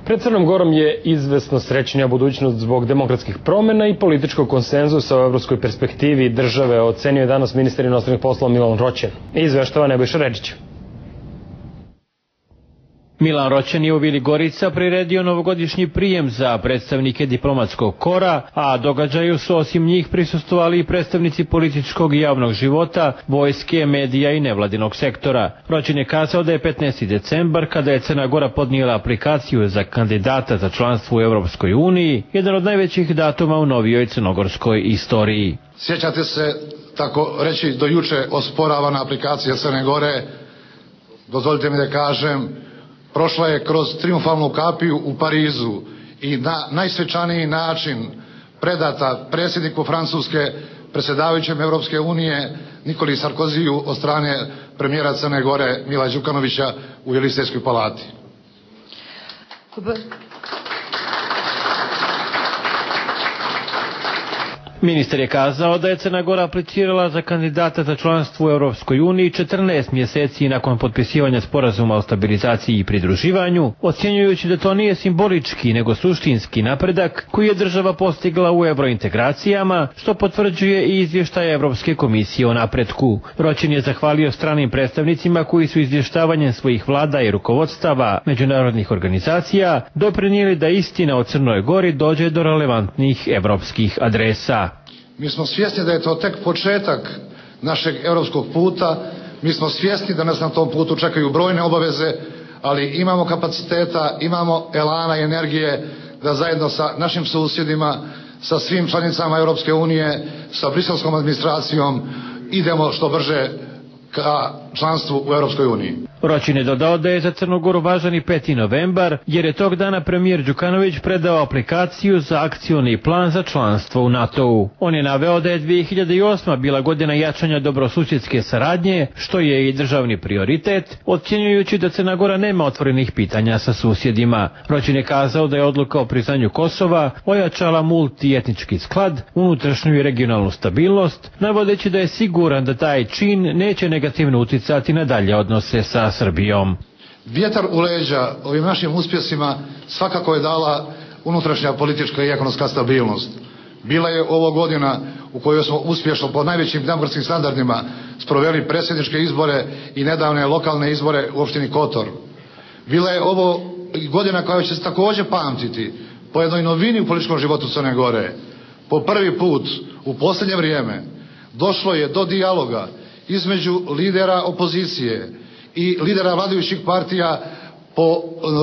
Pred Crnom Gorom je izvesno srećnija budućnost zbog demokratskih promjena i političkog konsenzusa o evropskoj perspektivi države, ocenio je danas ministar inostranih poslova Milan Roćen. Izveštava Nebojša Redžić. Milan Roćen je u Vili Gorica priredio novogodišnji prijem za predstavnike diplomatskog kora, a događaju su osim njih prisustvovali i predstavnici političkog i javnog života, vojske, medija i nevladinog sektora. Roćen je kazao da je 15. decembar, kada je Crna Gora podnijela aplikaciju za kandidata za članstvo u Europskoj uniji, jedan od najvećih datuma u novijoj crnogorskoj istoriji. Sjećate se, tako reći, do juče osporavana aplikacija Crne Gore, dozvolite mi da kažem, prošla je kroz trijumfalnu kapiju u Parizu i na najsvečaniji način predata predsjedniku Francuske, predsjedavajućem Europske unije Nikoli Sarkoziju od strane premijera Crne Gore Mila Đukanovića u Jelisejskoj palati. Ministar je kazao da je Crna Gora aplicirala za kandidata za članstvo u Europskoj uniji 14 mjeseci nakon potpisivanja sporazuma o stabilizaciji i pridruživanju, ocjenjujući da to nije simbolički nego suštinski napredak koji je država postigla u eurointegracijama, što potvrđuje i izvještaj Europske komisije o napretku. Roćen je zahvalio stranim predstavnicima koji su izvještavanjem svojih vlada i rukovodstava međunarodnih organizacija doprinijeli da istina o Crnoj Gori dođe do relevantnih europskih adresa. Mi smo svjesni da je to tek početak našeg europskog puta, mi smo svjesni da nas na tom putu čekaju brojne obaveze, ali imamo kapaciteta, imamo elana i energije da zajedno sa našim susjedima, sa svim članicama Europske unije, sa briselskom administracijom idemo što brže ka članstvu u Europskoj uniji. Roćen je dodao da je za Crnu Goru važan i 5. novembar, jer je tog dana premijer Đukanović predao aplikaciju za akcioni plan za članstvo u NATO-u. On je naveo da je 2008. bila godina jačanja dobrosusjedske saradnje, što je i državni prioritet, ocjenjujući da Crna Gora nema otvorenih pitanja sa susjedima. Roćen je kazao da je odluka o priznanju Kosova ojačala multietnički sklad, unutrašnju i regionalnu stabilnost, navodeći da je siguran da taj čin neće negativno uticati na dalje odnose sa Srbijom. Vjetar u leđa ovim našim uspjesima svakako je dala unutrašnja politička i ekonomska stabilnost. Bila je ovo godina u kojoj smo uspješno po najvećim demokratskim standardima sproveli predsjedničke izbore i nedavne lokalne izbore u opštini Kotor. Bila je ovo godina koja će se također pamtiti po jednoj novini u političkom životu Crne Gore. Po prvi put u posljednje vrijeme došlo je do dijaloga između lidera opozicije i lidera vladajućih partija po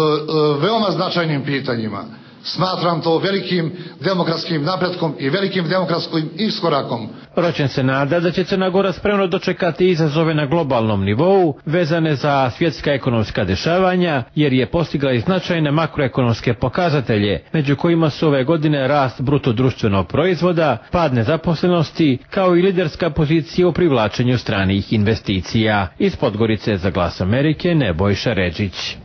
veoma značajnim pitanjima. Smatram to velikim demokratskim napretkom i velikim demokratskim iskorakom. Roćen se nada da će Crna Gora spremno dočekati izazove na globalnom nivou vezane za svjetska ekonomska dešavanja, jer je postigla i značajne makroekonomske pokazatelje, među kojima su ove godine rast bruto društvenog proizvoda, pad nezaposlenosti, kao i liderska pozicija u privlačenju stranih investicija. Iz Podgorice za Glas Amerike, Nebojša Redžić.